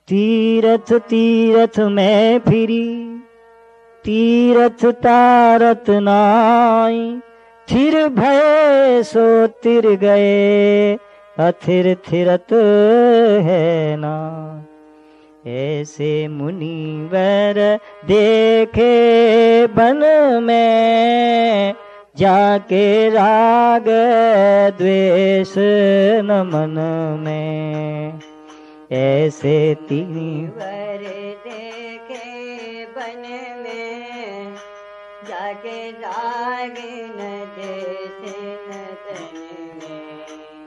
तीरथ तीरथ में फिरी, तीरथ तारत नाई, थिर भय सो तिर गए, अथिर थिरत है ना। ऐसे मुनिवर देखे बन में, जाके राग द्वेष न मन में। ऐसे मुनिवर देखे बन में, जाके राग न द्वेष न तन में।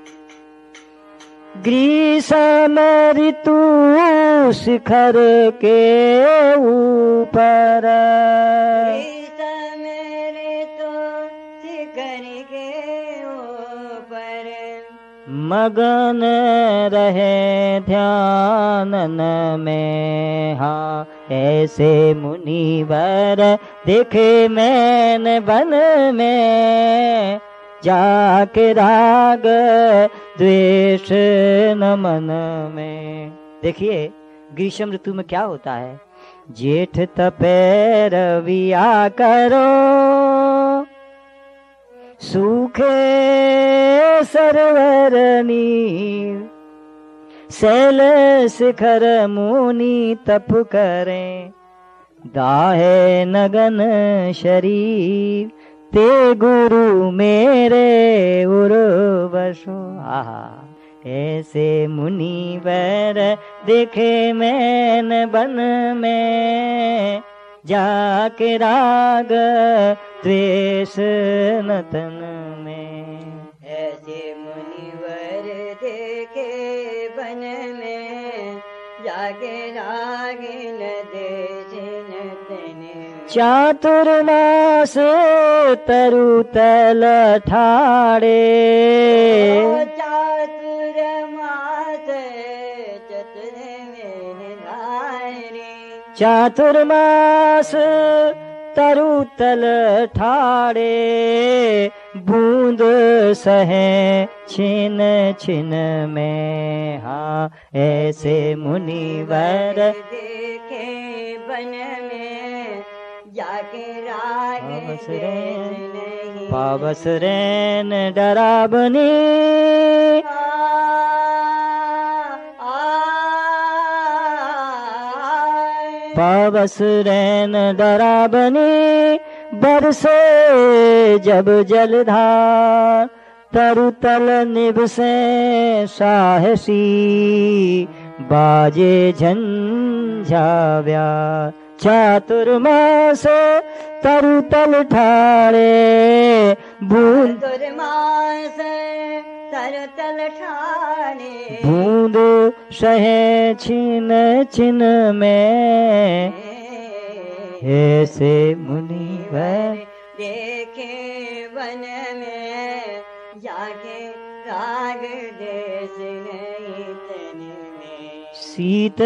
ग्रीष्म ऋतु शिखर के ऊपर, ग्रीष्म ऋतु शिखर के ऊपर, मगन रहे ध्यानन में। हाँ, ऐसे मुनिवर देखे मैंने वन में, जाके राग द्वेष न मन में। देखिए ग्रीष्म ऋतु में क्या होता है। जेठ तपे रविया करो, सूखे सरोवर नीर, शैल शिखर मुनि तप करें, दाहे नगन शरीर, ते गुरु मेरे उर्वशो। आहा, ऐसे मुनिवर देखे मैंने बन में, जाके राग द्वेष न तन में। ऐसे मुनिवर देखे बन में, जाके राग न द्वेष न तन में। चातुर्मास तरु तल ठाड़े, चातुर्मास चतुर में धारे। चातुर्मास तरु तल ठाड़े, बूंद सहे छिन छिन में। हाँ, ऐसे मुनिवर देखे बन में, जाके राग द्वेष नहीं। पावस रैन डरावनी, पावस रैन डरावनी, बरसे जब जलधार, तरु तल निबसे साहसी, बाजे झंझाव्या। चातुर्मास तरु तल ठाड़े, बूंद चातुर्मास तरु तल ठाड़े, बूंद सहे छिन छिन में। ऐसे मुनिवर देखे वन में, जाके राग द्वेष नहीं तन में। शीत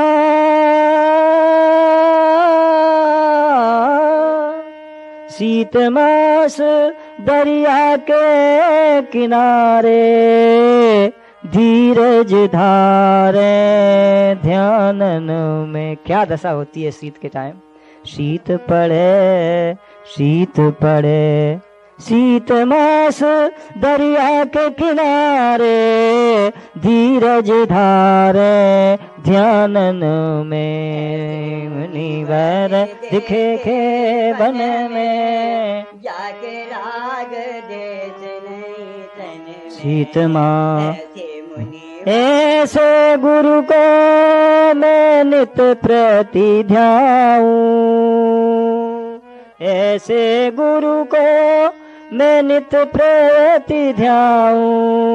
मास दरिया के किनारे, धीरज धारे ध्यानन में। क्या दशा होती है शीत के टाइम। शीत पड़े शीत पड़े, शीत मास दरिया के किनारे, धीरज धारे ध्यानन में। मुनिवर दिखे के बन में, जाके राग द्वेष नहीं तन में। शीत मास ऐसे मुनि ऐसे गुरु को मैं नित प्रति ध्याऊं, ऐसे गुरु को मैं नित प्रति ध्याऊं।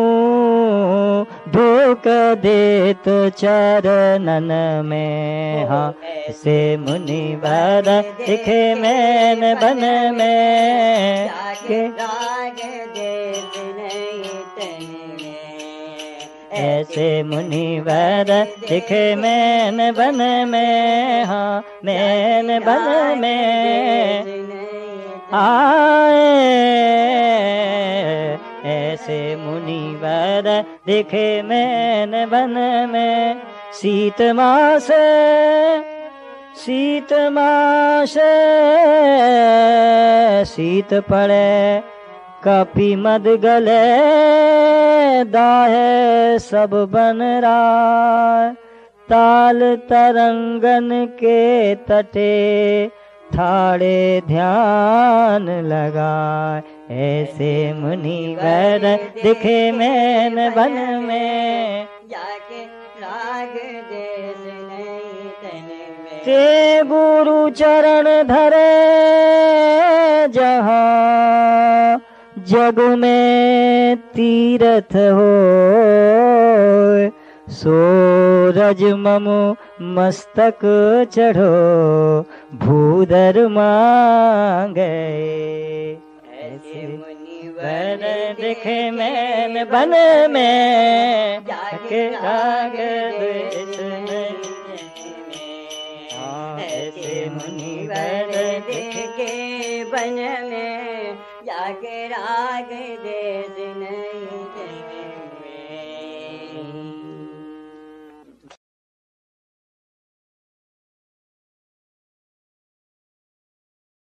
ढोक देत चरणन में। हाँ, ऐसे मुनिवर दिखे मैंने बन में, जाके राग द्वेष नहीं तन में। ऐसे मुनिवर दिखे मैंने बन में। हाँ, मैंने बन में आए, ऐसे मुनिवर दिखे मैंने बन में। शीत मासे शीत पड़े कपि मद गले दाहे सब बन राय ताल तरंगन के तटे ठाड़े ध्यान लगाए ऐसे मुनिवर दिखे मैन बन में जाके राग देश नहीं तन में ते गुरु चरण धरे जहाँ जग में तीर्थ हो सूरज ममु मस्तक चढ़ो भूधर मांगे ऐसे मुनिवर दिखे मैन बन में जाके राग द्वेष नहीं ऐसे मुनिवर देखे बन में जाके राग देश